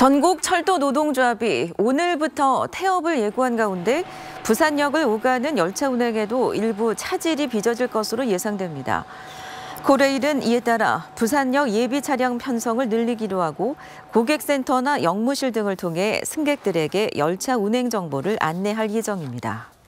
전국 철도 노동조합이 오늘부터 태업을 예고한 가운데 부산역을 오가는 열차 운행에도 일부 차질이 빚어질 것으로 예상됩니다. 고레일은 이에 따라 부산역 예비 차량 편성을 늘리기로 하고 고객센터나 역무실 등을 통해 승객들에게 열차 운행 정보를 안내할 예정입니다.